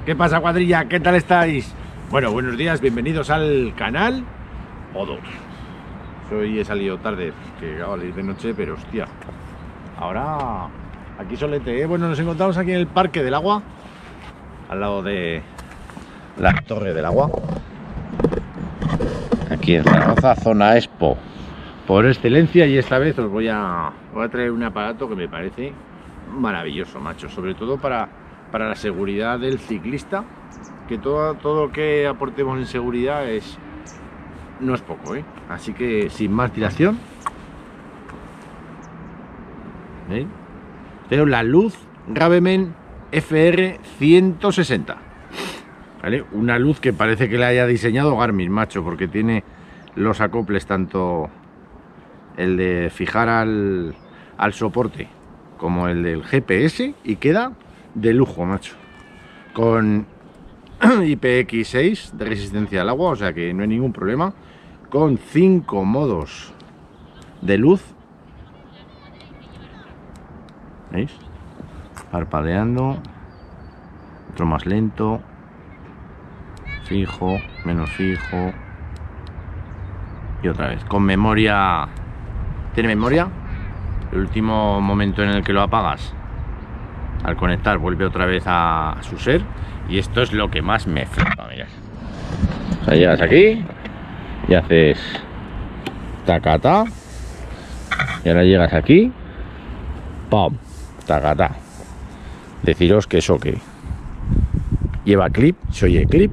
¿Qué pasa, cuadrilla? ¿Qué tal estáis? Bueno, buenos días, bienvenidos al canal O2. Hoy he salido tarde, que acabo de ir de noche, pero hostia. Ahora, aquí solete, ¿eh? Bueno, nos encontramos aquí en el Parque del Agua, al lado de la Torre del Agua. Aquí en Zaragoza, zona Expo por excelencia, y esta vez os voy a traer un aparato que me parece maravilloso, macho, sobre todo para la seguridad del ciclista, que todo lo que aportemos en seguridad no es poco, ¿eh? Así que sin más dilación, ¿eh? Tengo la luz Ravemen FR 160, ¿vale? Una luz que parece que la haya diseñado Garmin, macho, porque tiene los acoples, tanto el de fijar al soporte como el del GPS, y queda de lujo, macho, con IPX6 de resistencia al agua, o sea que no hay ningún problema, con 5 modos de luz, ¿veis? Parpadeando, otro más lento, fijo, menos fijo, y otra vez con memoria. Tiene memoria. El último momento en el que lo apagas, al conectar, vuelve otra vez a su ser. Y esto es lo que más me flipa, mirad. O sea, llegas aquí y haces tacata, y ahora llegas aquí, pam, tacata. Deciros que eso que lleva clip, se oye clip.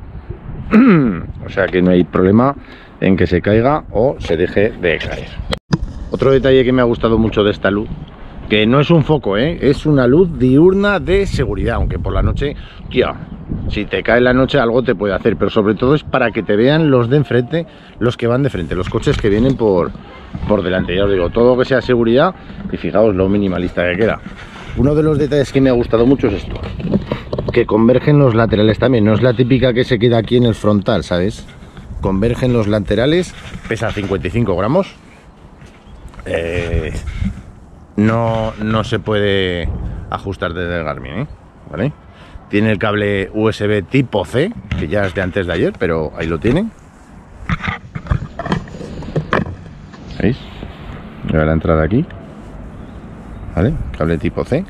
O sea que no hay problema en que se caiga o se deje de caer. Otro detalle que me ha gustado mucho de esta luz, que no es un foco, es una luz diurna de seguridad, aunque por la noche, tía, si te cae en la noche algo te puede hacer, pero sobre todo es para que te vean los de enfrente, los que van de frente, los coches que vienen por delante. Ya os digo, todo lo que sea seguridad, y fijaos lo minimalista que queda. Uno de los detalles que me ha gustado mucho es esto, que convergen los laterales también, no es la típica que se queda aquí en el frontal, ¿sabes? Convergen los laterales, pesa 55 gramos. No se puede ajustar desde el Garmin, ¿vale? Tiene el cable USB tipo C, que ya es de antes de ayer, pero ahí lo tienen. ¿Veis? Voy a la entrada aquí, ¿vale? Cable tipo C.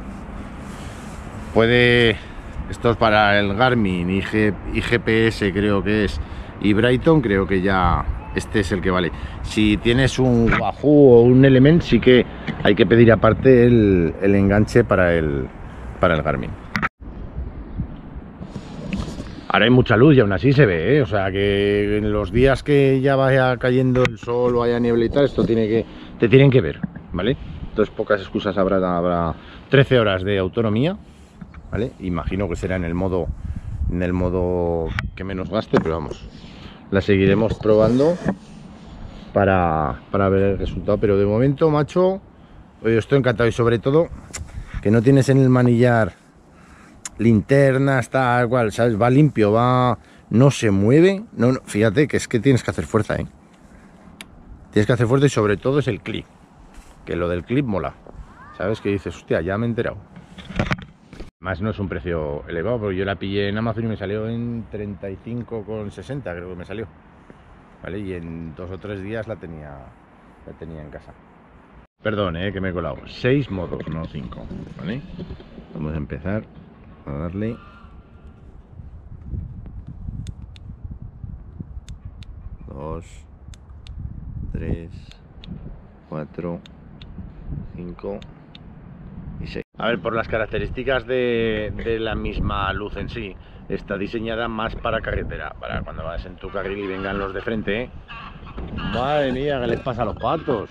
Esto es para el Garmin y GPS, creo que es, y Brighton, creo que ya este es el que vale. Si tienes un Wahoo o un Element, sí que hay que pedir aparte el enganche para el Garmin. Ahora hay mucha luz y aún así se ve, o sea que en los días que ya vaya cayendo el sol o haya niebla y tal, esto te tienen que ver, ¿vale? Entonces pocas excusas habrá 13 horas de autonomía, ¿vale? Imagino que será en el modo que menos gaste, pero vamos, la seguiremos probando para ver el resultado. Pero de momento, macho, yo estoy encantado, y sobre todo que no tienes en el manillar linternas, tal cual, ¿sabes? Va limpio, no se mueve. No, fíjate que es que tienes que hacer fuerza, tienes que hacer fuerza, y sobre todo es el clip, que lo del clip mola, ¿sabes? Que dices, hostia, ya me he enterado. Más no es un precio elevado, porque yo la pillé en Amazon y me salió en 35,60, creo que me salió, ¿vale? Y en 2 o 3 días la tenía en casa. Perdón, que me he colado. 6 modos, no 5, ¿vale? Vamos a empezar a darle. Dos, 3, 4, 5 y 6. A ver, por las características de la misma luz en sí, está diseñada más para carretera, para cuando vas en tu carril y vengan los de frente, Madre mía, ¿qué les pasa a los patos?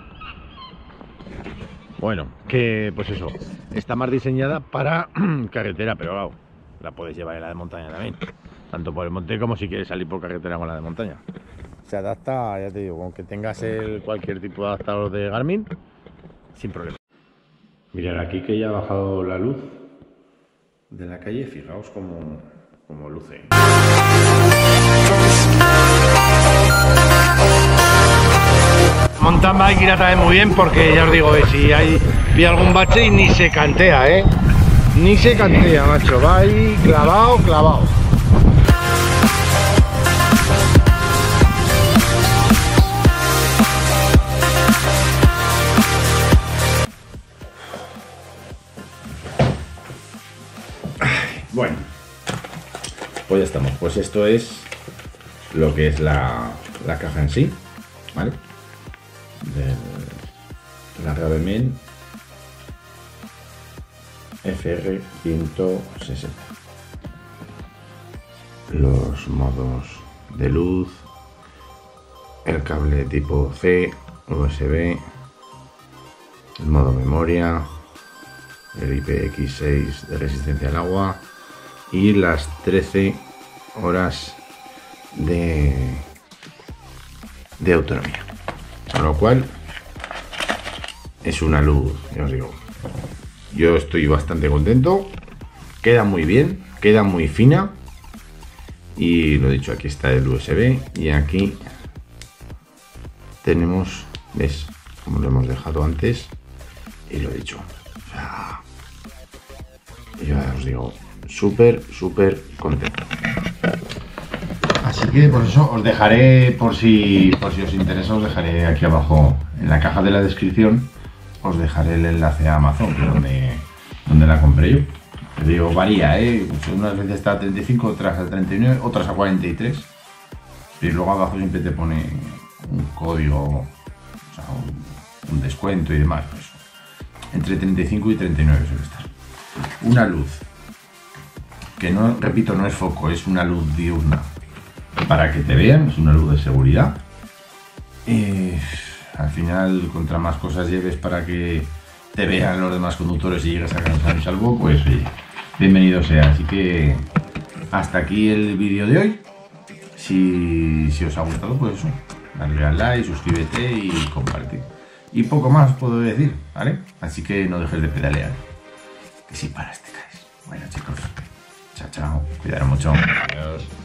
Bueno, que pues eso, está más diseñada para carretera, pero claro, la puedes llevar en la de montaña también, tanto por el monte como si quieres salir por carretera con la de montaña. Se adapta, ya te digo, aunque tengas cualquier tipo de adaptador de Garmin, sin problema. Mirad aquí que ya ha bajado la luz de la calle, fijaos como luce. Mountain bike irá también muy bien, porque ya os digo, si hay algún bache y ni se cantea, Ni se cantea, macho, va ahí clavado, clavado. Bueno, pues ya estamos. Pues esto es lo que es la caja en sí, ¿vale? De la Ravenmen FR160. Los modos de luz, el cable tipo C, USB, el modo memoria, el IPX6 de resistencia al agua y las 13 horas de autonomía, con lo cual es una luz, ya os digo, yo estoy bastante contento, queda muy bien, queda muy fina y lo dicho, aquí está el USB y aquí tenemos, ves, como lo hemos dejado antes y lo dicho, o sea, yo ya os digo, súper contento. Así que por eso os dejaré, por si os interesa, os dejaré aquí abajo en la caja de la descripción, os dejaré el enlace a Amazon, que es donde la compré yo. Te digo, varía, unas veces está a 35, otras a 39, otras a 43. Y luego abajo siempre te pone un código, o sea, un descuento y demás. Pues, entre 35 y 39 suele estar. Una luz, que no, repito, no es foco, es una luz diurna. Para que te vean, es una luz de seguridad. Al final, contra más cosas lleves para que te vean los demás conductores y llegues a casa y salvo, pues bienvenido sea. Así que hasta aquí el vídeo de hoy. Si os ha gustado, pues eso, darle al like, suscríbete y comparte. Y poco más puedo decir, ¿vale? Así que no dejes de pedalear, que si paras te caes. Bueno, chicos, chao, cuidaros mucho. Adiós.